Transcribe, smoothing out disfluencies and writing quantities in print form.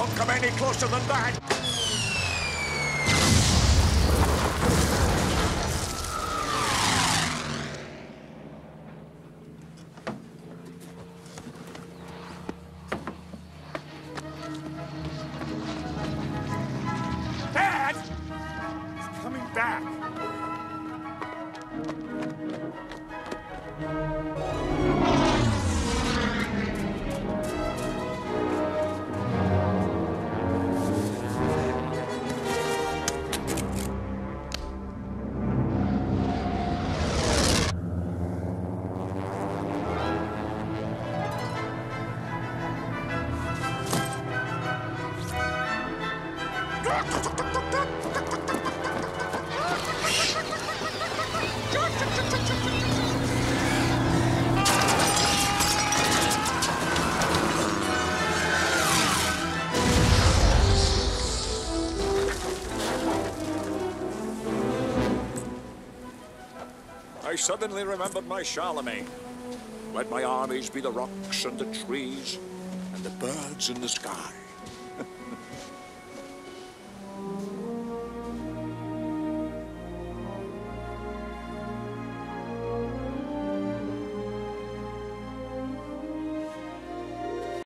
Don't come any closer than that! Dad! He's coming back! I suddenly remembered my Charlemagne. Let my armies be the rocks and the trees and the birds in the sky.